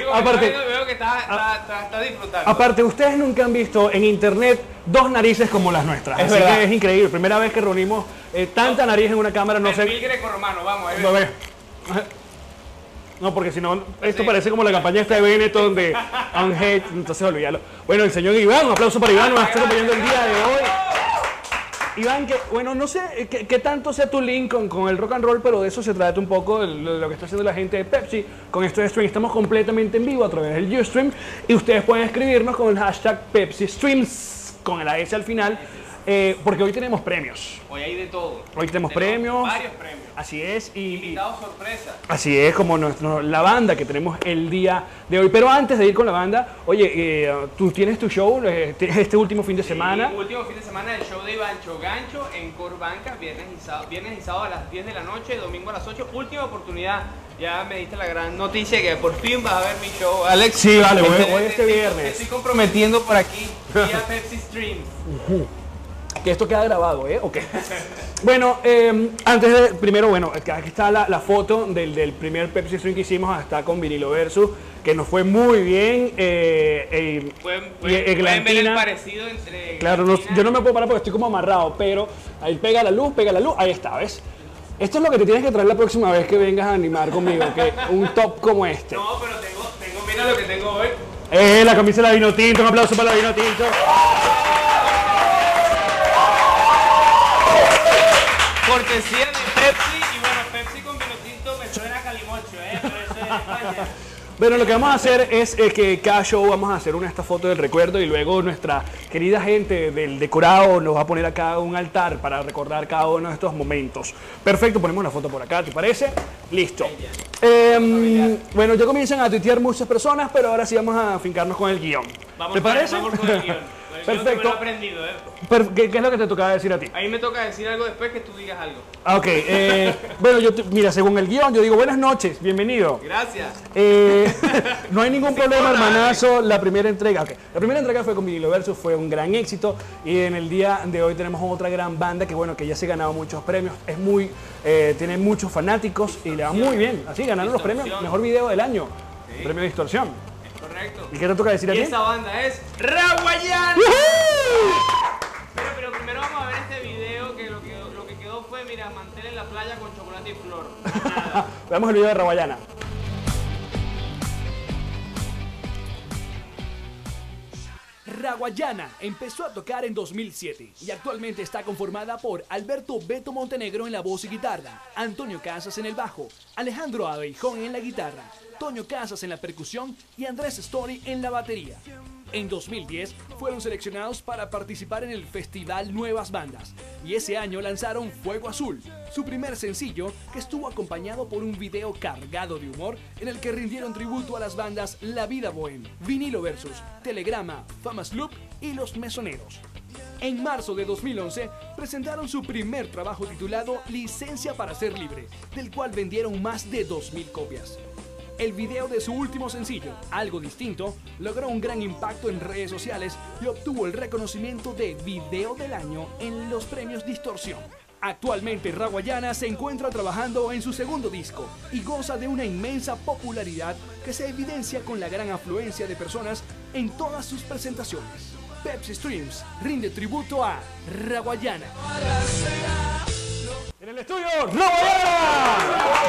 aparte, veo que está disfrutando. Aparte, ustedes nunca han visto en internet dos narices como las nuestras. Así que es increíble. Primera vez que reunimos tanta nariz en una cámara, no sé. Perfil grecorromano, vamos, ahí No, no, porque si no, esto parece como la campaña esta de Benetton de Unhate, entonces olvídalo. Bueno, el señor Iván, un aplauso para Iván, nos está acompañando el día de hoy. Iván, que bueno, no sé qué tanto sea tu link con el rock and roll, pero de eso se trata un poco de lo que está haciendo la gente de Pepsi con esto de stream. Estamos completamente en vivo a través del Ustream y ustedes pueden escribirnos con el hashtag Pepsi Streams, con la S al final, porque hoy tenemos premios. Hoy hay de todo. Hoy tenemos premios. Varios premios. Así es. Invitados sorpresa. Así es, como la banda que tenemos el día de hoy. Pero antes de ir con la banda, oye, tú tienes tu show este último fin de semana. Último fin de semana del show de Ivancho Gancho en Corbanca, viernes y sábado a las 10 de la noche, domingo a las 8. Última oportunidad. Ya me diste la gran noticia que por fin vas a ver mi show, Alex. Sí, vale, voy este viernes. Te estoy comprometiendo por aquí vía Pepsi Stream. Que esto queda grabado, ¿eh? Ok. Bueno, antes de, primero, bueno, aquí está la foto del primer Pepsi Stream que hicimos, está con Vinilo Versus, que nos fue muy bien. Pueden ver el parecido entre... Claro, yo no me puedo parar porque estoy como amarrado, pero ahí pega la luz, ahí está, ¿ves? Esto es lo que te tienes que traer la próxima vez que vengas a animar conmigo, que un top como este. No, pero mira lo que tengo hoy. La camisa de la Vino Tinto, un aplauso para la Vino Tinto. Cortesía de Pepsi, y bueno, Pepsi con Vino Tinto me suena a calimocho, pero eso es de España. Bueno, lo que vamos a hacer es que cada show vamos a hacer esta foto del recuerdo y luego nuestra querida gente del decorado nos va a poner acá un altar para recordar cada uno de estos momentos. Perfecto, ponemos la foto por acá, ¿te parece? Listo. Bueno, ya comienzan a tuitear muchas personas, pero ahora sí vamos a afincarnos con el guión. ¿Te parece? Vamos con el guión. Perfecto. Yo lo he aprendido, ¿Qué es lo que te tocaba decir a ti? A mí me toca decir algo después que tú digas algo. Ok, bueno, mira, según el guión, yo digo buenas noches, bienvenido. Gracias. No hay ningún problema, hermanazo, la primera entrega. Okay. La primera entrega fue con Vinilo Versus, fue un gran éxito y en el día de hoy tenemos otra gran banda que bueno, que ya se ha ganado muchos premios, tiene muchos fanáticos y le va muy bien. Así ganaron los premios, mejor video del año, sí. Premio de Distorsión. Correcto. ¿Y qué te toca decir a ti? Y esa banda es Raguayana. Pero primero vamos a ver este video que lo que quedó fue, mira, mantel en la playa con chocolate y flor. Veamos el video de Raguayana. Raguayana empezó a tocar en 2007 y actualmente está conformada por Alberto Beto Montenegro en la voz y guitarra, Antonio Casas en el bajo, Alejandro Abeijón en la guitarra, Toño Casas en la percusión y Andrés Story en la batería. En 2010 fueron seleccionados para participar en el festival Nuevas Bandas y ese año lanzaron Fuego Azul, su primer sencillo que estuvo acompañado por un video cargado de humor en el que rindieron tributo a las bandas La Vida Bohem, Vinilo Versus, Telegrama, Famas Loop y Los Mesoneros. En marzo de 2011 presentaron su primer trabajo titulado Licencia para Ser Libre, del cual vendieron más de 2000 copias. El video de su último sencillo, Algo Distinto, logró un gran impacto en redes sociales y obtuvo el reconocimiento de Video del Año en los premios Distorsión. Actualmente Raguayana se encuentra trabajando en su segundo disco y goza de una inmensa popularidad que se evidencia con la gran afluencia de personas en todas sus presentaciones. Pepsi Streams rinde tributo a Raguayana. En el estudio, Raguayana.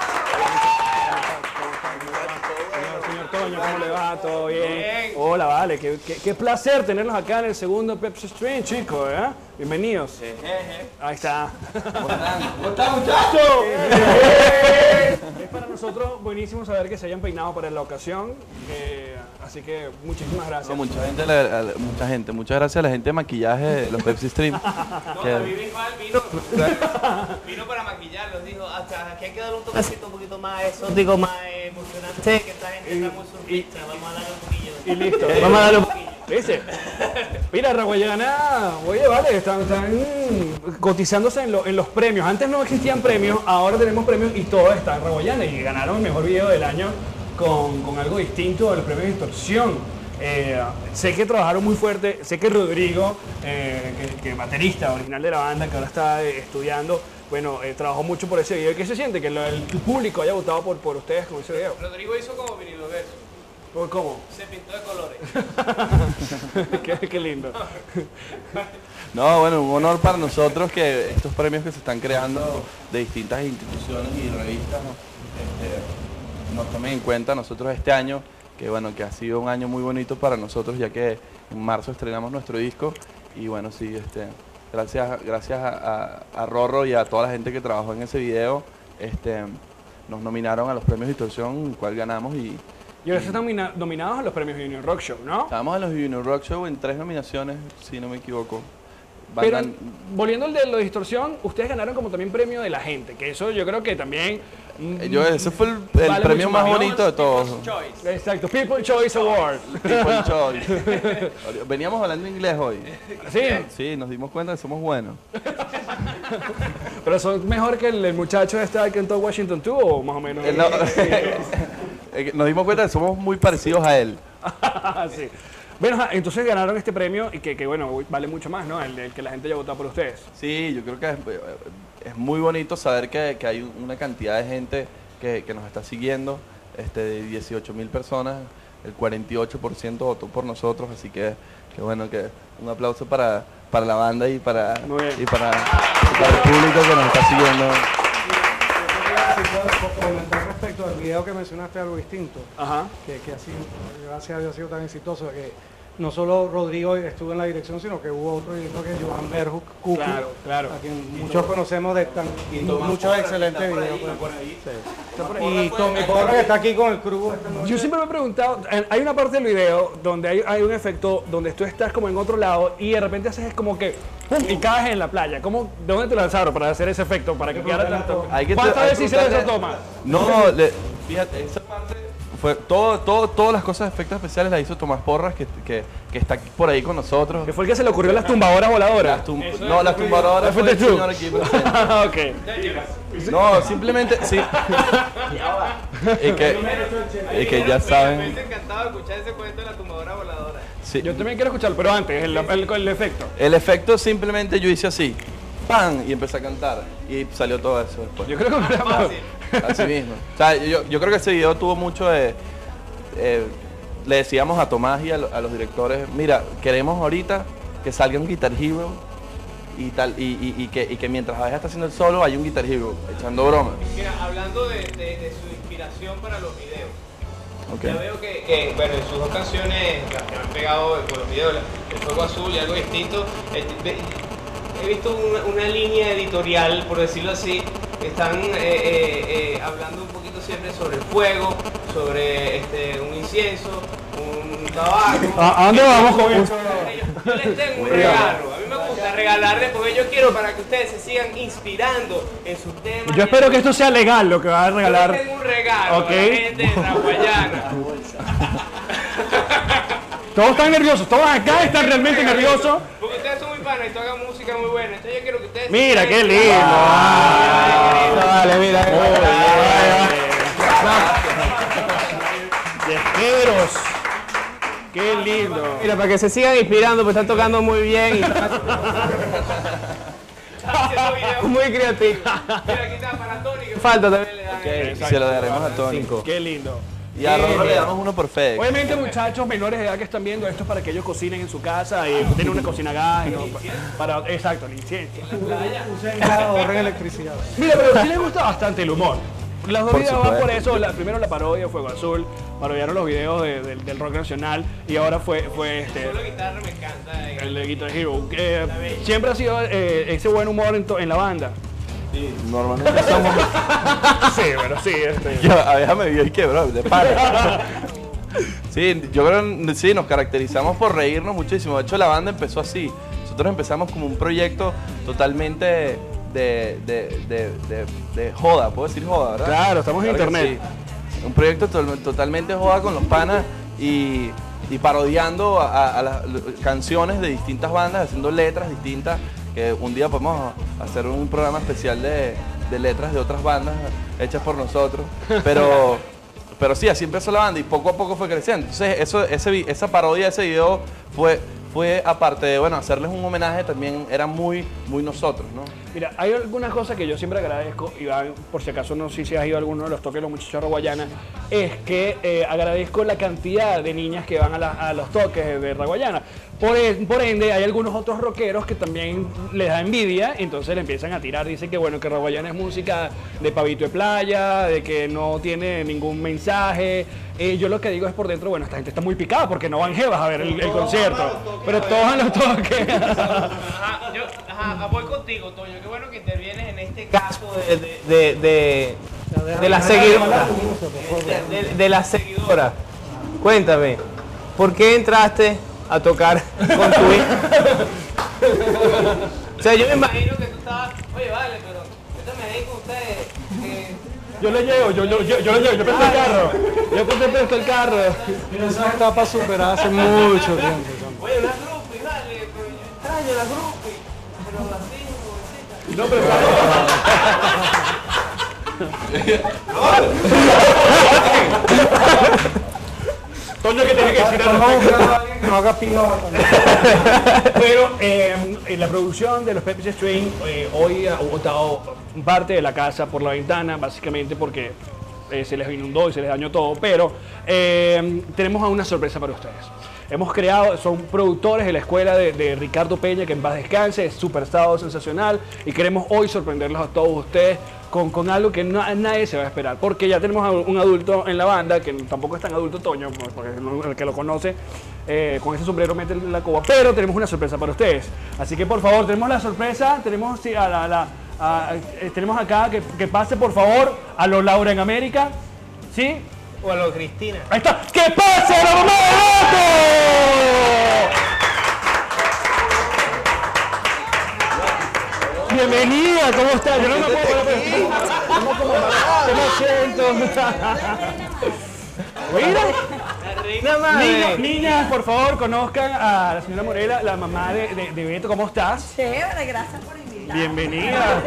Señor Toño, ¿cómo le va? ¿Todo bien? Bien. Hola, vale, qué placer tenerlos acá en el segundo Pepsi Stream, chicos, ¿eh? Bienvenidos. Ahí está. ¿Cómo están, muchachos? Es para nosotros buenísimo saber que se hayan peinado para la ocasión, así que muchísimas gracias. No, muchas gracias a la gente de maquillaje de los Pepsi Stream. No, David Bisbal vino para maquillarlos, dijo, hasta aquí hay que darle un toquecito un poquito más exótico, más emocionante, que esta gente está muy surfista, vamos a darle un poquillo. Y listo, vamos a darle un poquillo. ¿Viste? Mira, Raguayana, oye, vale, están cotizándose en los premios. Antes no existían premios, ahora tenemos premios y todo está en Raguayana. Y ganaron el mejor video del año con algo distinto del premio de Distorsión. Sé que trabajaron muy fuerte, sé que Rodrigo, que baterista original de la banda, que ahora está estudiando, bueno, trabajó mucho por ese video. ¿Y qué se siente? Que el público haya votado por ustedes con ese video. Rodrigo hizo como Vinilo Versus. ¿O cómo? Se pintó de colores. Qué lindo. No, bueno, un honor para nosotros que estos premios que se están creando de distintas instituciones y revistas nos tomen en cuenta nosotros este año, que bueno, que ha sido un año muy bonito para nosotros, ya que en marzo estrenamos nuestro disco y bueno, sí, gracias a Rorro y a toda la gente que trabajó en ese video, nos nominaron a los premios Distorsión, el cual ganamos y ahora están nominados a los premios Junior Rock Show, ¿no? estábamos en los Junior Rock Show en 3 nominaciones, si no me equivoco. Pero volviendo al de la distorsión, ustedes ganaron como también premio de la gente, que eso yo creo que también... ese fue el vale premio mucho más más. bonito de todos. Choice. Exacto, People Choice Award. People Choice. Veníamos hablando inglés hoy. Sí, Sí, nos dimos cuenta que somos buenos. pero son mejor que el muchacho que en todo Washington 2 o más o menos. No, nos dimos cuenta que somos muy parecidos a él. Sí. Bueno, entonces ganaron este premio y que bueno, vale mucho más, ¿no? El que la gente haya votado por ustedes. Sí, yo creo que es muy bonito saber que hay una cantidad de gente que nos está siguiendo, de 18.000 personas, el 48% votó por nosotros, así que bueno, que un aplauso para la banda y para el Muy bien. público que nos está siguiendo. Comentar respecto al video que mencionaste, algo distinto, Ajá. que ha sido, gracias a Dios ha sido tan exitoso, que no solo Rodrigo estuvo en la dirección, sino que hubo otro director que es Johan Berhuk, Cookie, Claro. a quien muchos conocemos de muchos excelentes videos. Y Tommy Porra, que está aquí con el crew esta noche. Yo siempre me he preguntado, hay una parte del video donde hay un efecto donde tú estás como en otro lado y de repente haces como que ¡pum! Y caes en la playa. ¿De dónde te lanzaron para hacer ese efecto? Para que quedara tanto. ¿Cuántas veces hicieron esa toma? No, fíjate, esa parte fue todas las cosas, efectos especiales las hizo Tomás Porras, que está aquí por ahí con nosotros. Que fue el que se le ocurrió las tumbadoras voladoras. Las tumbadoras fue el fuiste tú. señor aquí presente. Ok. No, simplemente, sí. Y que ya Me saben. hubiese encantado escuchar ese cuento de la tumbadora voladora. Sí. Yo también quiero escucharlo, pero antes, el efecto. El efecto simplemente yo hice así, ¡pam! Y empecé a cantar. Y salió todo eso después. Yo creo que hubiera Fácil. Así mismo. O sea, yo creo que ese video tuvo mucho de... le decíamos a Tomás y a los directores, mira, queremos ahorita que salga un Guitar Hero y tal, y que mientras Abeja está haciendo el solo hay un Guitar Hero echando bromas. Mira, hablando de su inspiración para los videos. Okay. Ya veo que, bueno, en sus dos canciones, las que me han pegado con los videos, El Fuego Azul y Algo Distinto, he visto una línea editorial, por decirlo así, que están hablando un poquito siempre sobre el fuego, sobre un incienso, un tabaco. ¿A dónde vamos con eso? Yo les tengo un regalo, a mí me gusta regalarles porque yo quiero para que ustedes se sigan inspirando en sus temas. Yo espero que esto sea legal lo que vas a Yo regalar. les tengo un regalo Ok. a la gente de Raguayana. Todos están nerviosos, todos acá están realmente nerviosos. Porque ustedes son muy panas y tocan música muy buena. Entonces yo quiero que ustedes... Mira, qué lindo. Vale, mira. Viajeros. Qué lindo. Mira, para que se sigan inspirando, pues están tocando muy bien y haciendo videos muy creativos. Mira, aquí está para Tony, que falta también le dan. Se lo daremos a Tony. Qué lindo. Y a Rorro le damos uno por FedEx. Obviamente, muchachos menores de edad que están viendo esto es para que ellos cocinen en su casa y tienen una cocina a gas. Exacto, el incienso. Ahorren electricidad. Mira, pero sí les gusta bastante el humor. Los dos Por videos van por supuesto. eso. Primero la parodia, Fuego Azul, parodiaron los videos del rock nacional y ahora fue Solo guitarra me encanta. el de Guitar Hero. Siempre ha sido ese buen humor en la banda. Normalmente somos... Sí, pero sí. Abeja me vio y quebró, de pana. Sí, yo creo que sí, nos caracterizamos por reírnos muchísimo. De hecho, la banda empezó así. Nosotros empezamos como un proyecto totalmente de joda, puedo decir joda, ¿verdad? Claro, estamos en Claro que internet. sí. Un proyecto totalmente joda con los panas y parodiando a las canciones de distintas bandas, haciendo letras distintas, que un día podemos hacer un programa especial de letras de otras bandas hechas por nosotros, pero sí, así empezó la banda y poco a poco fue creciendo. Entonces esa parodia, ese video fue fue, aparte de, bueno, hacerles un homenaje, también era muy nosotros, ¿no? Mira, hay algunas cosas que yo siempre agradezco, Iván, por si acaso no sé si has ido a alguno de los toques de los muchachos de Raguayana, es que agradezco la cantidad de niñas que van a los toques de Raguayana. Por ende, hay algunos otros rockeros que también les da envidia, entonces le empiezan a tirar. Dicen que bueno, que Raguayana es música de pavito de playa, de que no tiene ningún mensaje. Yo lo que digo es por dentro, bueno, esta gente está muy picada porque no van jevas a ver el concierto, pero todos en los toques. Voy contigo, Toño. Qué bueno que intervienes en este caso de la seguidora. De la seguidora. Cuéntame, ¿por qué entraste a tocar con tu hija? O sea, yo me imagino que tú estabas, oye, vale, pero métame ahí con ustedes. Yo le llevo, yo le llevo, yo presto el carro. Yo presto el carro. Pero esa etapa superada hace mucho tiempo. Oye, las groupies, vale, pero yo extraño las groupies. Pero así, pobrecita. No, pero Toño, que tiene que decir algo. No haga pino. Pero en la producción de los Pepsi String hoy ha botado parte de la casa por la ventana, básicamente porque se les inundó y se les dañó todo, pero tenemos una sorpresa para ustedes. Hemos creado, son productores de la escuela de Ricardo Peña, que en paz descanse, es súper estado sensacional, y queremos hoy sorprenderlos a todos ustedes con algo que nadie se va a esperar, porque ya tenemos a un adulto en la banda, que tampoco es tan adulto, Toño, porque el que lo conoce, con ese sombrero mete la coba, pero tenemos una sorpresa para ustedes. Así que por favor, tenemos la sorpresa, tenemos, sí, tenemos acá que pase por favor a los Laura en América, ¿sí? O a lo Cristina. Ahí está. ¡Que pase la mamá de Otto! Bienvenida, ¿cómo estás? Yo no me puedo ¿Cómo siento? Mira. La reina madre. Niñas, por favor, conozcan a la señora Morela, la mamá de Beto. ¿Cómo estás? Chévere, gracias por invitarme. Bienvenida.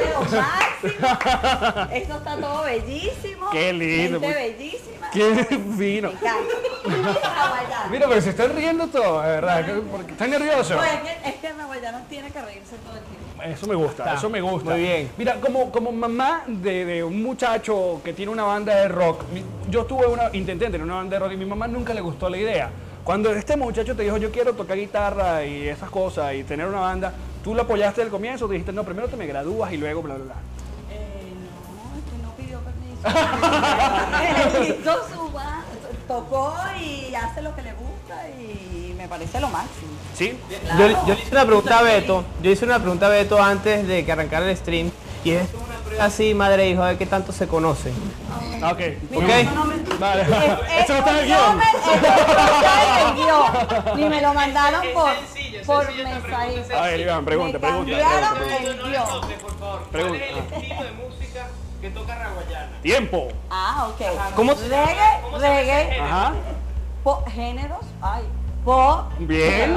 Esto está todo bellísimo. Qué lindo. Gente bellísima. Qué fino. Me encanta. Raguayana. Mira, pero se están riendo todo, de verdad. Porque ¿están nerviosos? Pues es que Raguayana tiene que reírse todo el tiempo. Eso me gusta, eso me gusta. Muy bien. Mira, como mamá de un muchacho que tiene una banda de rock, yo intenté tener una banda de rock y a mi mamá nunca le gustó la idea. Cuando este muchacho te dijo, yo quiero tocar guitarra y esas cosas y tener una banda, ¿tú lo apoyaste desde el comienzo o te dijiste, no, primero te me gradúas y luego bla, bla, bla? No, es que no pidió permiso. Él hizo su banda, tocó y hace lo que le gusta y me parece lo máximo. ¿Sí? Claro. Yo le hice una pregunta a Beto. Yo hice una pregunta a Beto antes de que arrancara el stream. Y es una prueba así, madre e hijo, a ver qué tanto se conocen. Ah, ok. Mira, Ok. eso no me- Vale. Eso no está en el no guión. no está en el guión. Ni me lo mandaron Es por sencillo, por sencillo esta mensaje. pregunta. A ver, Iván, pregunta. Me cambiaron el No le guión. toque, por favor. Pregunta. ¿Cuál es el estilo de música que toca Raguayana? Tiempo. Ah, ok. ¿Cómo se llama? ¿Cómo se llama ese Reggae, género? Ajá. géneros, ay, pop, Bien.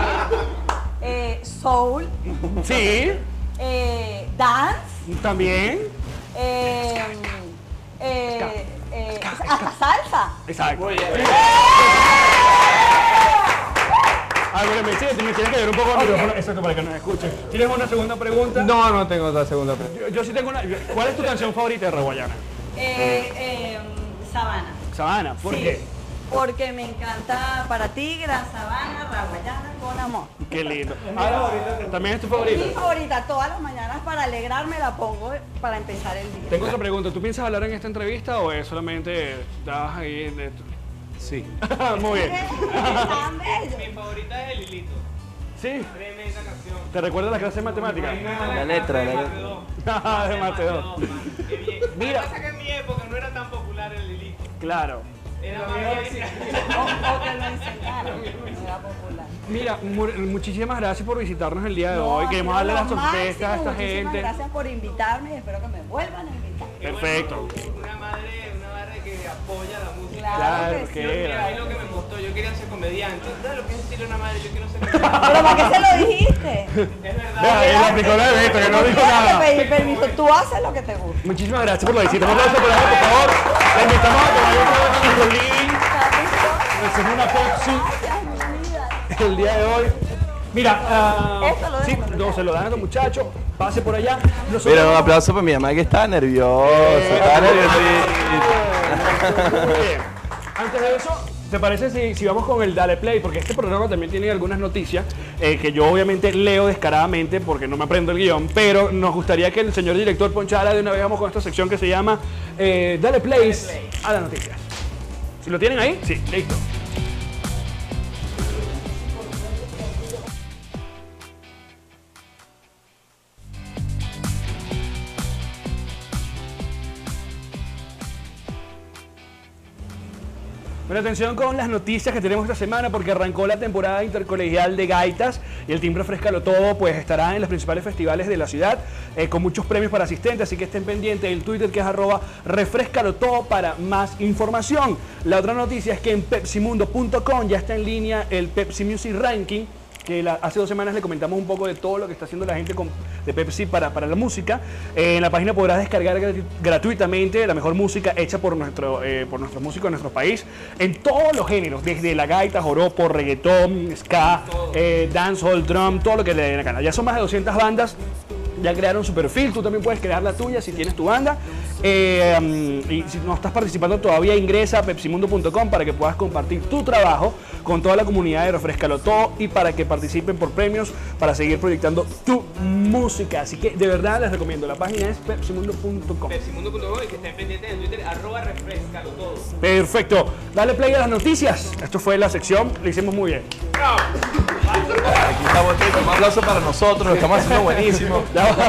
soul, Sí. dance, También. hasta salsa. Exacto. Ah, bueno, me tienes que ver un poco el micrófono, exacto, para que nos escuchen. ¿Tienes una segunda pregunta? No tengo otra segunda pregunta. Yo sí tengo una. ¿Cuál es tu canción favorita de Raguayana? Sabana. Sabana, ¿por Sí, qué? Porque me encanta Para ti, Gran Sabana, Raguayana con amor. Qué lindo. Ahora, ¿también es tu favorita? Mi favorita, todas las mañanas para alegrarme la pongo para empezar el día. Tengo otra pregunta. ¿Tú piensas hablar en esta entrevista o es solamente estás ahí? Sí. Muy bien. Tan bello. Mi favorita es el Hilito. Sí. Tremenda canción. ¿Te recuerdas la clase de matemáticas? La letra. De Mateo. Qué bien. Mira. Lo que pasa es que en mi época no era tan popular el Hilito. Claro. Era más bien. O que lo enseñaron, no era popular. Mira, muchísimas gracias por visitarnos el día de hoy. Queremos darle las sorpresas a esta Muchísimas gente. gracias por invitarme y espero que me vuelvan a invitar. Perfecto. Una madre que apoya la música. Claro que sí. que Mira, a mí lo que me gustó, yo quería ser comediante. ¿Sabes lo que es decirle a una madre? Yo quiero ser comediante. ¿Pero para qué se lo dijiste? Es verdad. Vea, él aplicó la de esto, que no dijo Tienes que nada. pedir permiso, tú haces lo que te gusta. Muchísimas gracias por la visita. Un aplauso por favor. La invitamos a que vaya otra vez a nuestro living. Hacemos una Pepsi Gracias, mi vida. el día de hoy. Mira, Eso lo sí, dejo, no, se lo dan a los muchachos, pase por allá. Nosotros Mira, un vamos- aplauso para mi mamá que está nerviosa. Está nerviosa. Muy bien. Antes de eso, ¿te parece si vamos con el Dale Play? Porque este programa también tiene algunas noticias que yo obviamente leo descaradamente porque no me aprendo el guión, pero nos gustaría que el señor director Ponchala de una vez vamos con esta sección que se llama Dale Play a las noticias. ¿Si lo tienen ahí? Sí, listo. Bueno, atención con las noticias que tenemos esta semana porque arrancó la temporada intercolegial de gaitas y el Team Refrescalo Todo pues estará en los principales festivales de la ciudad con muchos premios para asistentes, así que estén pendientes del Twitter que es @refrescalotodo para más información. La otra noticia es que en pepsimundo.com ya está en línea el Pepsi Music Ranking, que hace 2 semanas le comentamos un poco de todo lo que está haciendo la gente de Pepsi para la música. En la página podrás descargar gratuitamente la mejor música hecha por nuestros músicos de nuestro país, en todos los géneros, desde la gaita, joropo, reggaetón, ska, dancehall, drum, todo lo que le den la gana. Ya son más de 200 bandas. Ya crearon su perfil, tú también puedes crear la tuya si tienes tu banda. Y si no estás participando todavía, ingresa a pepsimundo.com para que puedas compartir tu trabajo con toda la comunidad de Refrescalo Todo y para que participen por premios para seguir proyectando tu música. Así que de verdad les recomiendo, la página es pepsimundo.com. Pepsimundo.com y que estén pendientes en Twitter, @refrescalotodo. Perfecto, dale play a las noticias. Esto fue la sección, lo hicimos muy bien. Aquí estamos, un aplauso para nosotros, lo estamos haciendo buenísimo.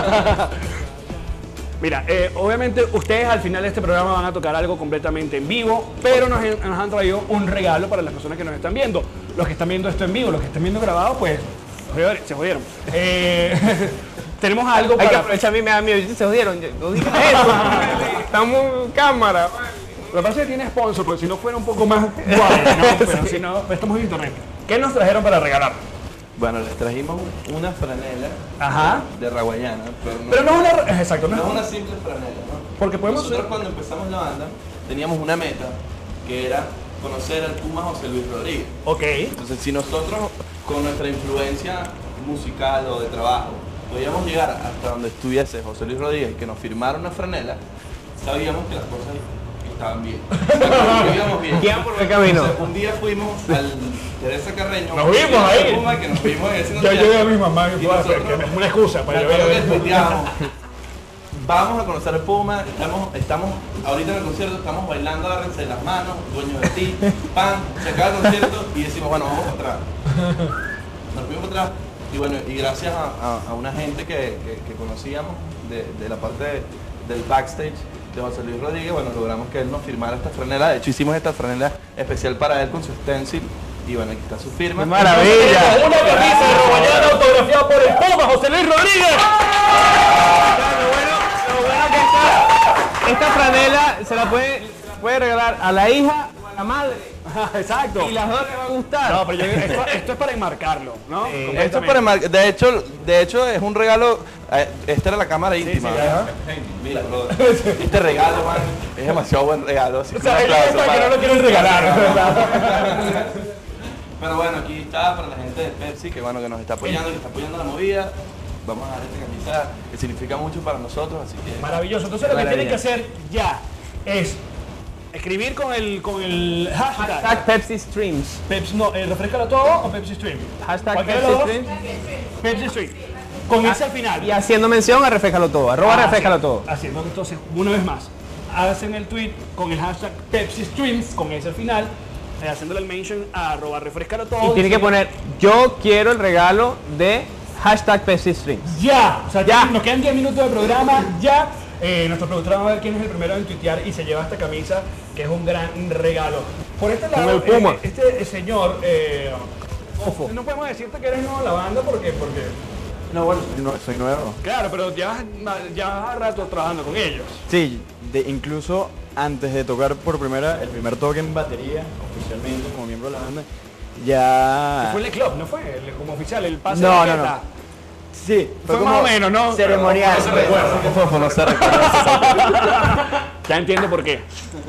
Mira, obviamente ustedes al final de este programa van a tocar algo completamente en vivo, pero nos han traído un regalo para las personas que nos están viendo. Los que están viendo esto en vivo, los que están viendo grabado, pues se jodieron. Tenemos algo Hay que para... aprovechar, a mí me da miedo, se jodieron, no digas eso. Estamos en cámara. Lo que pasa es que tiene sponsor, porque si no fuera un poco más guay, ¿no? Pero si no, estamos en internet. ¿Qué nos trajeron para regalar? Bueno, les trajimos una franela Ajá. de raguayana, Pero no es una... Exacto, no no es es una simple franela, ¿no? Porque podemos... Nosotros cuando empezamos la banda teníamos una meta que era conocer al Puma José Luis Rodríguez. Ok. Entonces, si nosotros con nuestra influencia musical o de trabajo podíamos llegar hasta donde estuviese José Luis Rodríguez y que nos firmara una franela, sabíamos que las cosas estaban bien. Íbamos bien. Iban por buen camino. Entonces, un día fuimos al Teresa Carreño. Nos vimos ahí. Puma, que nos vimos en ese Yo llevé a mi mamá y nosotros, que es una excusa para me acuerdo que llevar. tuiteábamos, vamos a conocer al Puma, estamos ahorita en el concierto, estamos bailando, agárrense de las manos, dueños de ti, pan, se acaba el concierto y decimos, bueno, vamos para atrás. Nos fuimos para atrás y bueno, y gracias a una gente que conocíamos de la parte del backstage de José Luis Rodríguez, bueno, logramos que él nos firmara esta franela. De hecho, hicimos esta franela especial para él con su stencil y bueno, aquí está su firma. ¡Qué maravilla! Una camisa de Robañana autografiada por el Puma, José Luis Rodríguez. Lo bueno que esta franela se la puede regalar a la hija o a la madre. Exacto. Y las dos les va a gustar. No, pero esto es para enmarcarlo, ¿no? Esto es para de hecho es un regalo. Esta era la cámara íntima. sí, ajá. Mira, brother, este regalo, man, es demasiado buen regalo. Así O que un sea, aplauso es para que para- no lo quieren regalar. Pero bueno, aquí está para la gente de Pepsi que bueno que nos está apoyando, que está apoyando la movida. Vamos a dar esta camisa que significa mucho para nosotros, así que Maravilloso. Entonces lo que tienen que hacer ya es escribir con el hashtag. Hashtag Pepsi Streams. Pepsi, no, refrescalo todo o Pepsi Stream. Hashtag Cualquiera de Pepsi los dos. Streams. Pepsi Stream. Con ese al final. Y haciendo mención a Refrescalo Todo, @refrescalo todo. Haciendo que entonces, una vez más, hacen el tweet con el hashtag Pepsi Streams, con ese al final, haciéndole el mention a @refrescalo todo. Y tiene que poner, yo quiero el regalo de hashtag Pepsi Streams. Ya, o sea, Ya. nos quedan 10 minutos de programa, ya. Nuestro productor va a ver quién es el primero en tuitear y se lleva esta camisa, que es un gran regalo. Por este lado, el Puma. este señor, no podemos decirte que eres nuevo en la banda porque No, bueno, soy nuevo. claro, pero ya rato trabajando con ellos. Sí, incluso antes de tocar por el primer toque en batería, oficialmente como miembro de la banda, ya... Fue el club, ¿no fue? Como oficial, el pase No, de no, raqueta. Sí, Fue más o menos, ¿no? ceremonial. No se recuerda. no se recuerda. Ya entiendo por qué.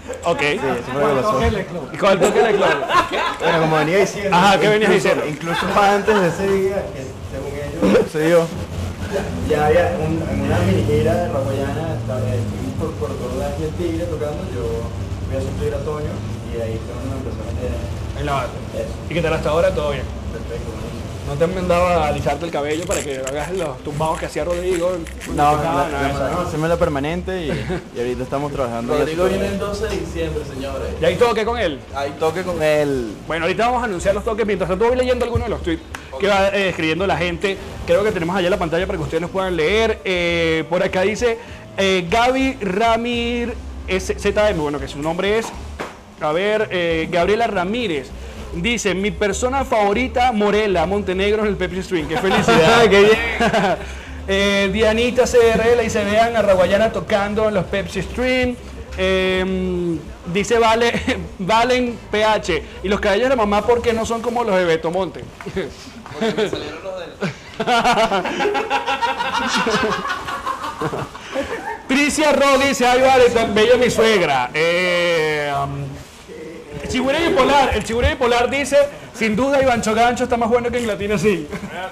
Ok. Sí, eso fue lo que pasó. ¿Y con el toque de cloro? Bueno, como venía diciendo. Ajá, ¿qué venías incluso- diciendo? Incluso antes de ese día, que según ellos sucedió, ya había en una mini gira de Raguayana, estuvimos por Puerto Ordaz y el Tigre tocando, yo fui a sustituir a Toño y ahí fue donde empezó a meter En la banda. eso. ¿Y qué tal hasta ahora? ¿Todo bien? Perfecto, buenísimo. ¿No te han mandado a alisarte el cabello para que hagas los tumbados que hacía Rodrigo? No, nada de eso. no, hacemos la permanente y ahorita estamos trabajando. en Rodrigo eso. viene el 12 de diciembre, señores. ¿Y hay toque con él? Hay toque con él. Bueno, ahorita vamos a anunciar los toques. Mientras tanto voy leyendo algunos de los tweets que va escribiendo la gente. Creo que tenemos allá en la pantalla para que ustedes los puedan leer. Por acá dice Gaby Ramírez ZM, bueno, que su nombre es, a ver, Gabriela Ramírez. Dice, mi persona favorita, Morela, Montenegro en el Pepsi Stream. ¡Qué felicidad! ¡Qué bien! Dianita CRL y se vean a Raguayana tocando en los Pepsi Stream. Dice Valen PH. Y los cabellos de la mamá, porque no son como los de Beto Monte? Porque me salieron los del... Tricia Rod dice, ay vale, tan bella mi suegra. Chigüire Bipolar, el Chigüire Bipolar dice, sin duda Ivancho Gancho está más bueno que en Latina sí.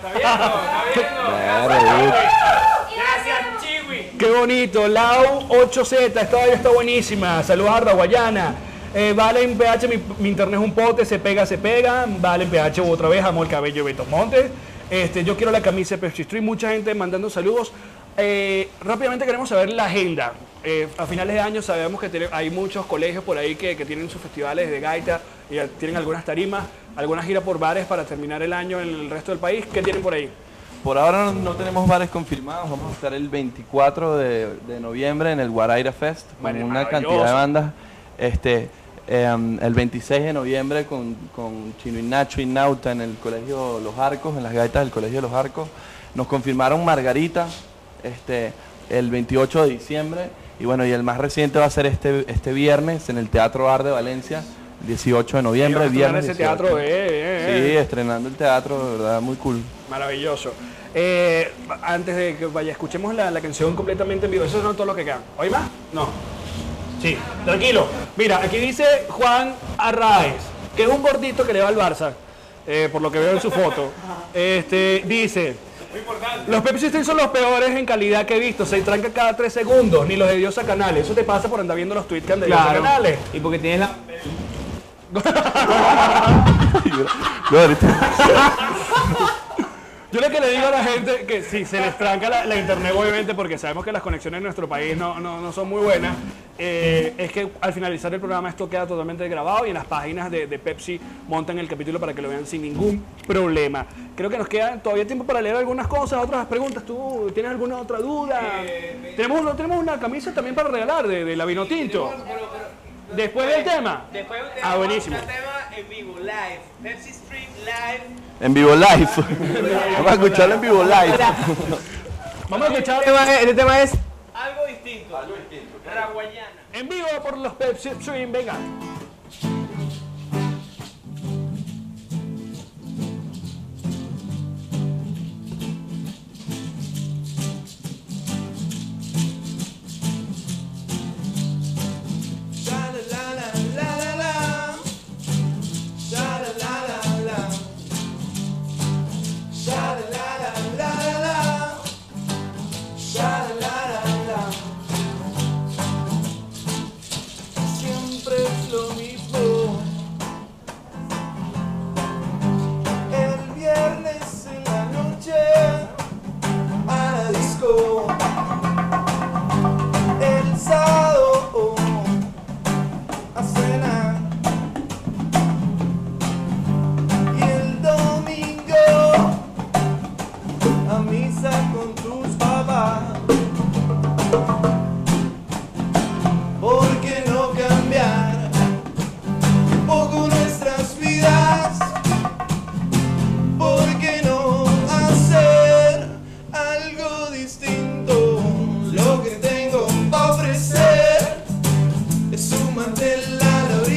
Gracias, Chiwi. Qué bonito, Lau 8Z, esta vaina está buenísima. Saludos a Raguayana. Valen PH, mi internet es un pote, se pega. Valen PH otra vez, amo el cabello de Beto Montes. Yo quiero la camisa de Pepsi Street, mucha gente mandando saludos. Rápidamente queremos saber la agenda. A finales de año sabemos que hay muchos colegios por ahí que tienen sus festivales de gaita y tienen algunas tarimas, algunas giras por bares para terminar el año en el resto del país. ¿Qué tienen por ahí? Por ahora no tenemos bares confirmados. Vamos a estar el 24 de noviembre en el Guaraira Fest con Bueno, una maravilloso. cantidad de bandas. El 26 de noviembre con Chino y Nacho y Nauta en el Colegio Los Arcos, en las gaitas del Colegio Los Arcos. Nos confirmaron Margarita el 28 de diciembre. Y bueno, y el más reciente va a ser este viernes en el Teatro Ar de Valencia, 18 de noviembre, Ellos viernes. ese 18. teatro, Sí, estrenando el teatro, de verdad, muy cool. maravilloso. Antes de que vaya, escuchemos la canción completamente en vivo. Eso no es todo lo que queda. ¿Hoy más? No. Sí, tranquilo. Mira, aquí dice Juan Arraez, que es un gordito que le va al Barça, por lo que veo en su foto. Dice, los Pepsi Street son los peores en calidad que he visto. Se trancan cada 3 segundos, ni los de Diosa Canales. Eso te pasa por andar viendo los tweets que andan de Diosa Canales. Y porque tienes la... Yo lo que le digo a la gente que si se les tranca la internet, obviamente, porque sabemos que las conexiones en nuestro país no son muy buenas, es que al finalizar el programa esto queda totalmente grabado y en las páginas de Pepsi montan el capítulo para que lo vean sin ningún problema. Creo que nos queda todavía tiempo para leer algunas cosas, otras preguntas. ¿Tú tienes alguna otra duda? Tenemos una camisa también para regalar de la Vino Tinto. Después del tema. Después buenísimo. un tema en vivo, live. Pepsi Street Live. En vivo live. Vamos a escucharlo en vivo live. Vamos a escuchar Este tema es algo distinto. Raguayana. en vivo por los Pepsi Stream. Venga. Siempre es lo mismo. El viernes en la noche a la disco. El sábado a cenar. Y el domingo a misa con tus papás. ¿Por qué no cambiar un poco nuestras vidas? ¿Por qué no hacer algo distinto? Lo que tengo para ofrecer es un mantel a la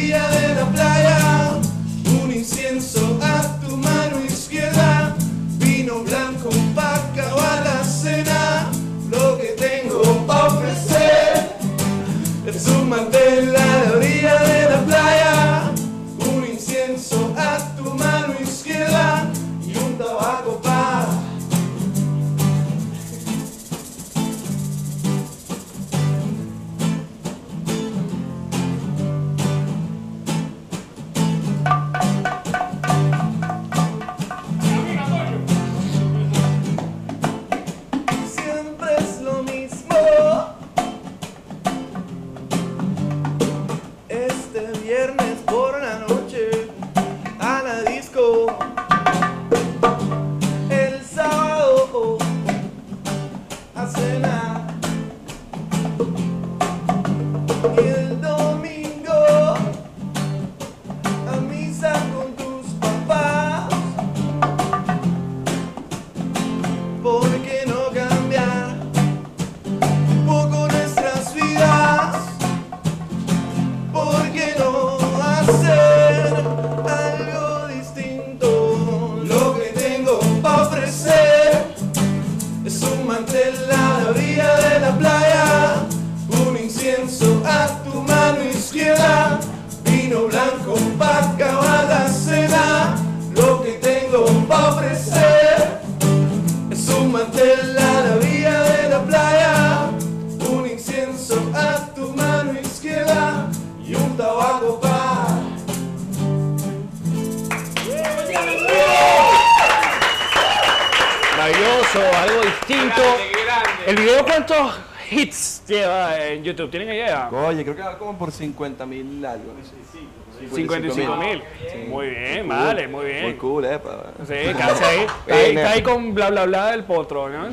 distinto. Grande. ¿El video cuántos hits lleva en YouTube? ¿Tienen idea? Oye, creo que va como por 50.000 algo. 55.000. Muy bien, vale, muy bien. Muy cool, Sí, casi ahí. Está ahí con bla bla bla del potro, ¿no?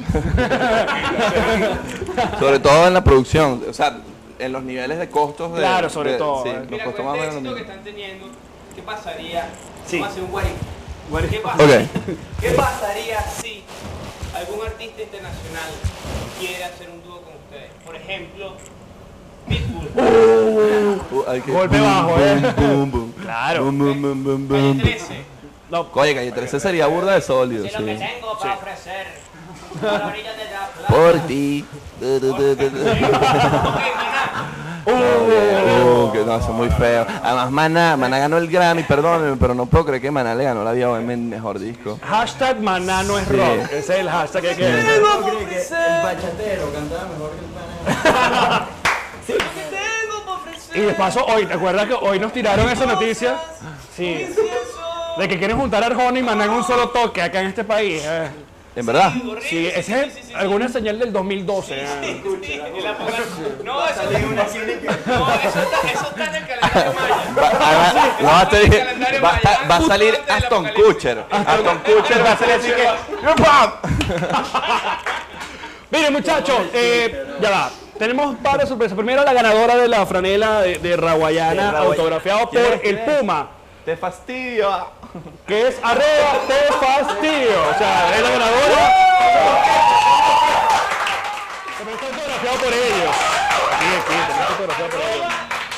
Sobre todo en la producción, o sea, en los niveles de costos. Claro, sobre todo. Sí, Mira, los costos con más este o menos. éxito que están teniendo, ¿qué pasaría? Sí. Vamos a hacer un what if. ¿Qué Ok. pasaría? ¿Qué pasaría si algún artista internacional quiere hacer un dúo con ustedes? Por ejemplo, Pitbull, Hay que- Golpe bajo, boom, boom. Claro. Boom, boom, boom, boom, Calle boom. 13. No, Oye, Calle 13 sería burda de sólido, Sé lo que sí. tengo para ofrecer. A la orilla de la playa. Por ti. Ok, maná. Que no, eso es muy feo. Además, Maná ganó el Grammy, perdónenme, pero no puedo creer que Maná le ganó la VOM en mejor disco. hashtag maná no es rock. Ese es el hashtag que hay que ¿No cree que el bachatero cantaba mejor que el pana? Y de paso, hoy, ¿te acuerdas que hoy nos tiraron esa noticia? Sí. De que quieren juntar a Arjona y Maná en un solo toque acá en este país. ¿En verdad? Sí, esa es alguna señal del 2012. No, eso está en el calendario Además, maya. no, te dije, Calendario va maya, a salir justo antes del Aston apocalipsis. Kutcher. Aston Kutcher va a salir así que. ¡Pam! Miren, muchachos, ya va. Tenemos varias sorpresas. Primero, la ganadora de la franela de Raguayana, autografiado por el Puma, Te fastidio. que es @te fastidio. O sea, es la ganadora. Pero está autografiado por ellos. Aquí, está autografiado por ellos.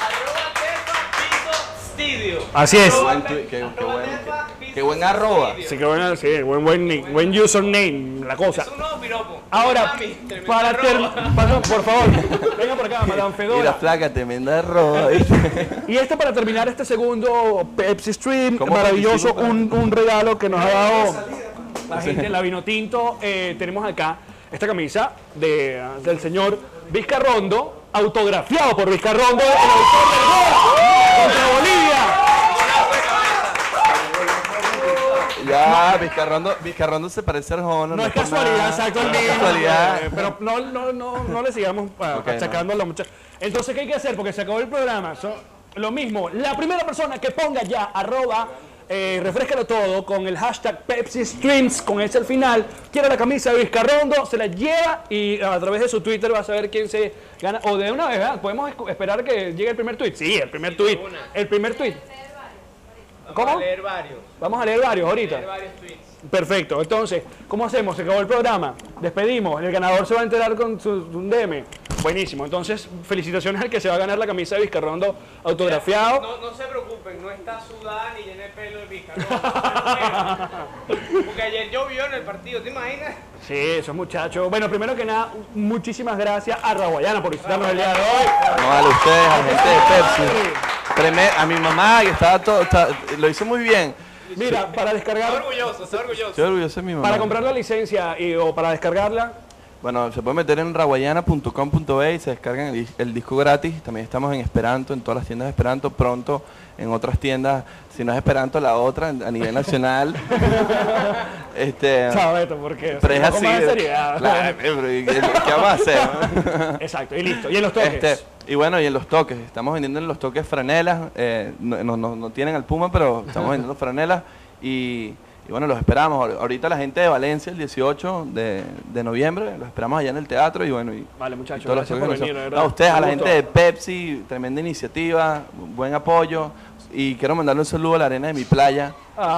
Studio. Así es. Qué buen arroba. Sí, que bueno, sí, buen username, la cosa. Es un nuevo piropo. Ahora, Mami, tremenda para arroba. por favor, venga por acá, Madame Mira, Fedora. flaca, tremenda arroba. ¿Viste? Y para terminar este segundo Pepsi Stream, ¿Cómo maravilloso, participo para- un regalo que nos ha dado la gente en la Vinotinto. Tenemos acá esta camisa del señor Vizcarrondo, autografiado por Vizcarrondo, el autor del gol contra Bolivia. Ya, Vizcarrondo se parece a Arjona. No es por casualidad, nada. exacto, el No es mismo. casualidad. Pero no le sigamos Ok, achacando a la muchacha. Entonces, ¿qué hay que hacer? Porque se acabó el programa. Lo mismo, la primera persona que ponga ya refrescalo todo con el hashtag Pepsi Streams, con ese al final, quiere la camisa de Vizcarrondo, se la lleva y a través de su Twitter va a saber quién se gana. O de una vez, ¿verdad? ¿Podemos esperar que llegue el primer tweet? Sí, el primer tweet. El primer tweet. ¿Cómo? Vamos a leer varios. Vamos a leer varios ahorita. Leer varios tweets. Perfecto, entonces, ¿cómo hacemos? Se acabó el programa, despedimos, el ganador se va a enterar con un DM. Buenísimo, entonces felicitaciones al que se va a ganar la camisa de Vizcarrondo autografiado. No se preocupen, no está sudada ni llena de pelo de Vizcarrondo. Porque ayer llovió en el partido, ¿te imaginas? Sí, esos muchachos. Bueno, primero que nada, muchísimas gracias a Raguayana por visitarnos el día de hoy. No, vale, ustedes, a la gente de Pepsi. A mi mamá, que estaba todo, lo hizo muy bien. Mira, para Estoy descargar, orgulloso, estoy orgulloso. Estoy orgulloso de mi mamá. para comprar la licencia o para descargarla, Bueno, se puede meter en raguayana.com.be y se descargan el disco gratis. También estamos en Esperanto, en todas las tiendas de Esperanto. Pronto en otras tiendas, si no es Esperanto, la otra a nivel nacional. ¿sabes? Porque Pero es así. de seriedad. Claro, pero ¿qué vamos a hacer? Exacto, y listo. Y en los toques. Y bueno, y en los toques, estamos vendiendo en los toques franelas, no tienen al Puma, pero estamos vendiendo franelas y bueno, los esperamos. Ahorita la gente de Valencia, el 18 de noviembre, los esperamos allá en el teatro y bueno, Vale, muchachos, y todos los gracias toques por que venir, de nos- verdad. a ustedes, a Un la gusto. gente de Pepsi, tremenda iniciativa, buen apoyo y quiero mandarle un saludo a la arena de mi playa.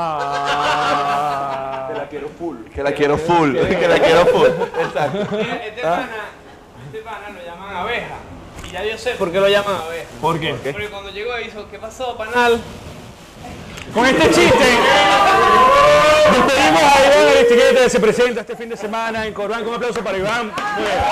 Ah. Que la quiero full. Que la quiero full. Exacto. Mira, este pana lo llaman abeja. Y ya yo sé por qué lo llaman abeja. ¿Por qué? Porque cuando llegó hizo, ¿qué pasó, panal? Con este chiste, despedimos a Iván Aristiqueta, que se presenta este fin de semana en Corbán. Un aplauso para Iván. Muy bien.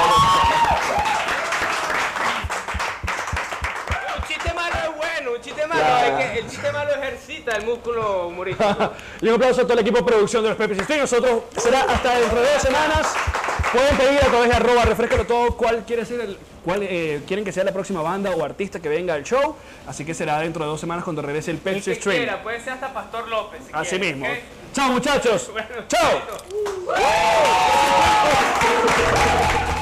Un chiste malo es bueno, un chiste malo es que el chiste malo ejercita el músculo humorístico. Y un aplauso a todo el equipo de producción de los Pepsi Stream. Nosotros será hasta dentro de 2 semanas. Pueden pedir a través de @refrescalo todo cuál quiere ser el cuál quieren que sea la próxima banda o artista que venga al show. Así que será dentro de 2 semanas cuando regrese el Pepsi Stream. Puede ser hasta Pastor López. Si Así quiere, mismo. ¿okay? Chao, muchachos. Bueno, Chao. chaito.